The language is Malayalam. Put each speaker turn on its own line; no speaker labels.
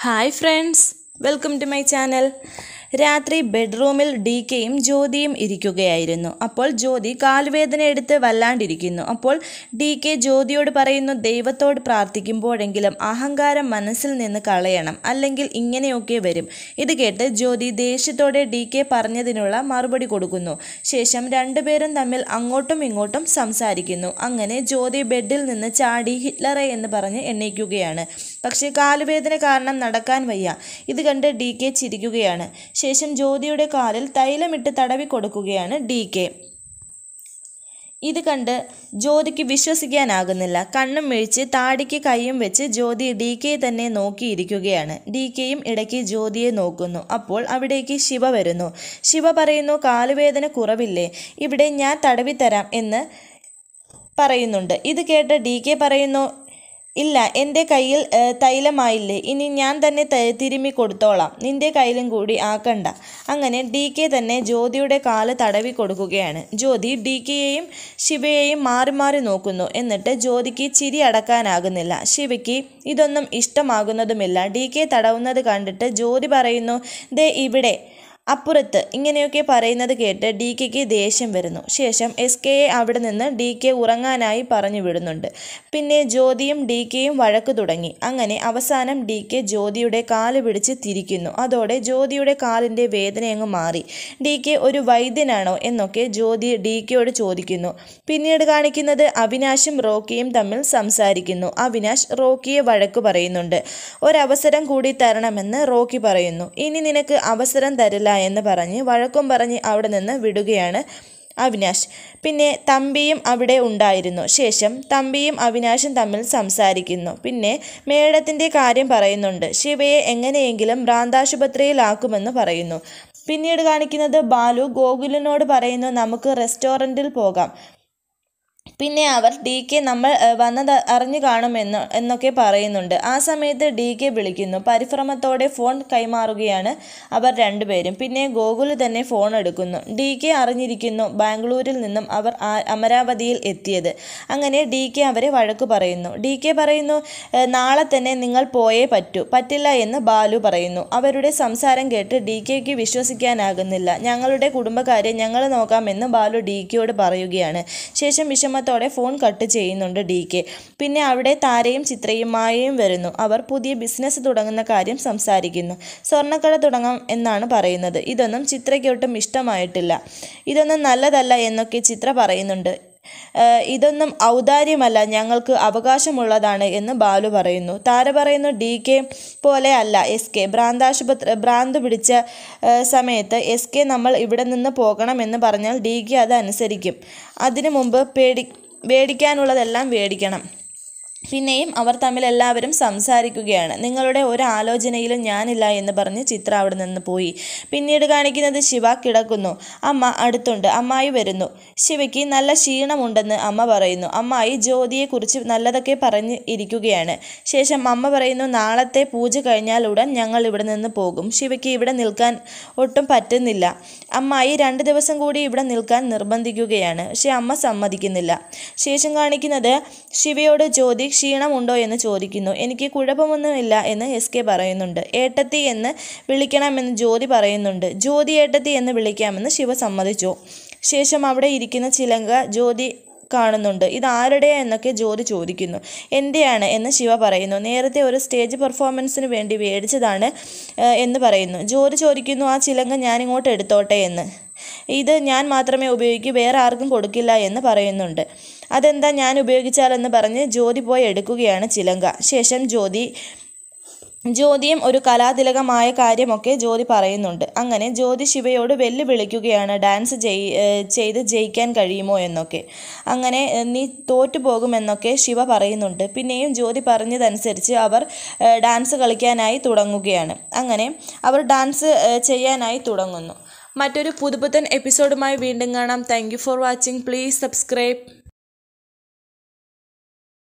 Hi friends, welcome to my channel. രാത്രി ബെഡ്റൂമിൽ ഡികെയും ജ്യോതിയും ഇരിക്കുകയായിരുന്നു. അപ്പോൾ ജ്യോതി കാൽവേദന എടുത്ത് വല്ലാണ്ടിരിക്കുന്നു. അപ്പോൾ ഡികെ ജ്യോതിയോട് പറയുന്നു, ദൈവത്തോട് പ്രാർത്ഥിക്കുമ്പോഴെങ്കിലും അഹങ്കാരം മനസ്സിൽ നിന്ന് കളയണം, അല്ലെങ്കിൽ ഇങ്ങനെയൊക്കെ വരും. ഇത് കേട്ട് ജ്യോതി ദേഷ്യത്തോടെ ഡികെ പറഞ്ഞതിനുള്ള മറുപടി കൊടുക്കുന്നു. ശേഷം രണ്ടുപേരും തമ്മിൽ അങ്ങോട്ടും ഇങ്ങോട്ടും സംസാരിക്കുന്നു. അങ്ങനെ ജ്യോതി ബെഡിൽ നിന്ന് ചാടി ഹിറ്റ്ലറെ എന്ന് പറഞ്ഞ് എണീക്കുകയാണ്. പക്ഷേ കാലുവേദന കാരണം നടക്കാൻ വയ്യ. ഇത് കണ്ട് ഡികെ ചിരിക്കുകയാണ്. ശേഷം ജ്യോതിയുടെ കാലിൽ തൈലമിട്ട് തടവി കൊടുക്കുകയാണ് ഡികെ. ഇത് കണ്ട് ജ്യോതിക്ക് വിശ്വസിക്കാനാകുന്നില്ല. കണ്ണും മിഴിച്ച് താടിക്ക് കൈയും വെച്ച് ജ്യോതി ഡികെ തന്നെ നോക്കിയിരിക്കുകയാണ്. ഡികെയും ഇടയ്ക്ക് ജ്യോതിയെ നോക്കുന്നു. അപ്പോൾ അവിടേക്ക് ശിവ വരുന്നു. ശിവ പറയുന്നു, കാലുവേദന കുറവില്ലേ, ഇവിടെ ഞാൻ തടവി തരാം എന്ന് പറയുന്നുണ്ട്. ഇത് കേട്ട് ഡികെ പറയുന്നു, ഇല്ല, എൻ്റെ കയ്യിൽ തൈലമായില്ലേ, ഇനി ഞാൻ തന്നെ തിരുമ്മി കൊടുത്തോളാം, നിൻ്റെ കയ്യിലും കൂടി ആക്കണ്ട. അങ്ങനെ ഡികെ തന്നെ ജ്യോതിയുടെ കാല് തടവി കൊടുക്കുകയാണ്. ജ്യോതി ഡികെയെയും ശിവയെയും മാറി മാറി നോക്കുന്നു. എന്നിട്ട് ജ്യോതിക്ക് ചിരി അടക്കാനാകുന്നില്ല. ശിവയ്ക്ക് ഇതൊന്നും ഇഷ്ടമാകുന്നതുമില്ല. ഡികെ തടവുന്നത് കണ്ടിട്ട് ജ്യോതി പറയുന്നു, ദേ ഇവിടെ അപ്പുറത്ത്, ഇങ്ങനെയൊക്കെ പറയുന്നത് കേട്ട് ഡികെക്ക് ദേഷ്യം വരുന്നു. ശേഷം എസ്കെയെ അവിടെ നിന്ന് ഡികെ ഉറങ്ങാനായി പറഞ്ഞു വിടുന്നുണ്ട്. പിന്നെ ജ്യോതിയും ഡികെയും വഴക്ക് തുടങ്ങി. അങ്ങനെ അവസാനം ഡികെ ജ്യോതിയുടെ കാല് പിടിച്ച് തിരിക്കുന്നു. അതോടെ ജ്യോതിയുടെ കാലിൻ്റെ വേദനയങ്ങ് മാറി. ഡികെ ഒരു വൈദ്യനാണോ എന്നൊക്കെ ജ്യോതി ഡികെയോട് ചോദിക്കുന്നു. പിന്നീട് കാണിക്കുന്നത് അവിനാശും റോക്കിയും തമ്മിൽ സംസാരിക്കുന്നു. അവിനാശ് റോക്കിയെ വഴക്ക് പറയുന്നുണ്ട്. ഒരവസരം കൂടി തരണമെന്ന് റോക്കി പറയുന്നു. ഇനി നിനക്ക് അവസരം തരില്ല എന്ന് പറഞ്ഞ് വഴക്കും പറഞ്ഞ് അവിടെ നിന്ന് വിടുകയാണ് അവിനാശ്. പിന്നെ തമ്പിയും അവിടെ ഉണ്ടായിരുന്നു. ശേഷം തമ്പിയും അവിനാശും തമ്മിൽ സംസാരിക്കുന്നു. പിന്നെ മേഡത്തിൻ്റെ കാര്യം പറയുന്നുണ്ട്. ശിവയെ എങ്ങനെയെങ്കിലും ഭ്രാന്താശുപത്രിയിലാക്കുമെന്ന് പറയുന്നു. പിന്നീട് കാണിക്കുന്നത് ബാലു ഗോകുലിനോട് പറയുന്നു, നമുക്ക് റെസ്റ്റോറൻറ്റിൽ പോകാം. പിന്നെ അവർ ഡികെ നമ്മൾ വന്നത് അറിഞ്ഞു എന്നൊക്കെ പറയുന്നുണ്ട്. ആ സമയത്ത് ഡികെ വിളിക്കുന്നു. പരിഭ്രമത്തോടെ ഫോൺ കൈമാറുകയാണ് അവർ രണ്ടുപേരും. പിന്നെ ഗോകുൽ തന്നെ ഫോൺ എടുക്കുന്നു. ഡികെ അറിഞ്ഞിരിക്കുന്നു ബാംഗ്ലൂരിൽ നിന്നും അവർ അമരാവതിയിൽ എത്തിയത്. അങ്ങനെ ഡികെ അവരെ വഴക്ക് പറയുന്നു. ഡികെ പറയുന്നു, നാളെ തന്നെ നിങ്ങൾ പോയേ പറ്റില്ല എന്ന് ബാലു പറയുന്നു. അവരുടെ സംസാരം കേട്ട് ഡികെക്ക് വിശ്വസിക്കാനാകുന്നില്ല. ഞങ്ങളുടെ കുടുംബക്കാരെ ഞങ്ങൾ നോക്കാമെന്ന് ബാലു ഡികെയോട് പറയുകയാണ്. ശേഷം വിഷമത്തോടെ ഫോൺ കട്ട് ചെയ്യുന്നുണ്ട് ഡികെ. പിന്നെ അവിടെ താരയും ചിത്രയും മായയും വരുന്നു. അവർ പുതിയ ബിസിനസ് തുടങ്ങുന്ന കാര്യം സംസാരിക്കുന്നു. സ്വർണ്ണക്കട തുടങ്ങാം എന്നാണ് പറയുന്നത്. ഇതൊന്നും ചിത്രയ്ക്കൊട്ടും ഇഷ്ടമായിട്ടില്ല. ഇതൊന്നും നല്ലതല്ല എന്നൊക്കെ ചിത്ര പറയുന്നുണ്ട്. ഇതൊന്നും ഔദാര്യമല്ല, ഞങ്ങൾക്ക് അവകാശമുള്ളതാണ് എന്ന് ബാലു പറയുന്നു. താര പറയുന്നു, ഡികെ പോലെ അല്ല എസ്കെ. ഭ്രാന്ത് പിടിച്ച സമയത്ത് എസ്കെ നമ്മൾ ഇവിടെ നിന്ന് പോകണം എന്ന് പറഞ്ഞാൽ ഡികെ അത് അനുസരിക്കും. അതിനു മുമ്പ് വേടിക്കാനുള്ളതെല്ലാം വേടിക്കണം. പിന്നെയും അവർ തമ്മിൽ എല്ലാവരും സംസാരിക്കുകയാണ്. നിങ്ങളുടെ ഒരു ആലോചനയിലും ഞാനില്ല എന്ന് പറഞ്ഞ് ചിത്ര അവിടെ നിന്ന് പോയി. പിന്നീട് കാണിക്കുന്നത് ശിവ കിടക്കുന്നു. അമ്മ അടുത്തുണ്ട്. അമ്മായി വരുന്നു. ശിവയ്ക്ക് നല്ല ക്ഷീണമുണ്ടെന്ന് അമ്മ പറയുന്നു. അമ്മായി ജ്യോതിയെക്കുറിച്ച് നല്ലതൊക്കെ പറഞ്ഞ് ഇരിക്കുകയാണ്. ശേഷം അമ്മ പറയുന്നു, നാളത്തെ പൂജ കഴിഞ്ഞാൽ ഉടൻ ഞങ്ങൾ ഇവിടെ നിന്ന് പോകും. ശിവയ്ക്ക് ഇവിടെ നിൽക്കാൻ ഒട്ടും പറ്റുന്നില്ല. അമ്മായി 2 ദിവസം കൂടി ഇവിടെ നിൽക്കാൻ നിർബന്ധിക്കുകയാണ്. പക്ഷെ അമ്മ സമ്മതിക്കുന്നില്ല. ശേഷം കാണിക്കുന്നത് ശിവയോട് ജ്യോതി ക്ഷീണമുണ്ടോ എന്ന് ചോദിക്കുന്നു. എനിക്ക് കുഴപ്പമൊന്നുമില്ല എന്ന് എസ്കെ പറയുന്നുണ്ട്. ഏട്ടത്തി എന്ന് വിളിക്കണമെന്ന് ജ്യോതി പറയുന്നുണ്ട്. ജ്യോതി ഏട്ടത്തി എന്ന് വിളിക്കാമെന്ന് ശിവ സമ്മതിച്ചു. ശേഷം അവിടെ ഇരിക്കുന്ന ചിലങ്ക ജ്യോതി കാണുന്നുണ്ട്. ഇത് ആരുടെയാ എന്നൊക്കെ ജ്യോതി ചോദിക്കുന്നു. എൻ്റെയാണ് എന്ന് ശിവ പറയുന്നു. നേരത്തെ ഒരു സ്റ്റേജ് പെർഫോമൻസിന് വേണ്ടി മേടിച്ചതാണ് എന്ന് പറയുന്നു. ജ്യോതി ചോദിക്കുന്നു, ആ ചിലങ്ക ഞാനിങ്ങോട്ട് എടുത്തോട്ടെ എന്ന്. ഇത് ഞാൻ മാത്രമേ ഉപയോഗിക്കൂ, വേറെ ആർക്കും കൊടുക്കില്ല എന്ന് പറയുന്നുണ്ട്. അതെന്താ ഞാൻ ഉപയോഗിച്ചാലെന്ന് പറഞ്ഞ് ജ്യോതി പോയി എടുക്കുകയാണ് ചിലങ്ക. ശേഷം ജ്യോതിയും ഒരു കലാതിലകമായ കാര്യമൊക്കെ ജ്യോതി പറയുന്നുണ്ട്. അങ്ങനെ ജ്യോതി ശിവയോട് വെല്ലുവിളിക്കുകയാണ്, ഡാൻസ് ചെയ്ത് ജയിക്കാൻ കഴിയുമോ എന്നൊക്കെ. അങ്ങനെ നീ തോറ്റുപോകുമെന്നൊക്കെ ശിവ പറയുന്നുണ്ട്. പിന്നെയും ജ്യോതി പറഞ്ഞതനുസരിച്ച് അവർ ഡാൻസ് കളിക്കാനായി തുടങ്ങുകയാണ്. അങ്ങനെ അവർ ഡാൻസ് ചെയ്യാനായി തുടങ്ങുന്നു. മറ്റൊരു പുതുപുത്തൻ എപ്പിസോഡുമായി വീണ്ടും കാണാം. Thank you for watching. Please subscribe.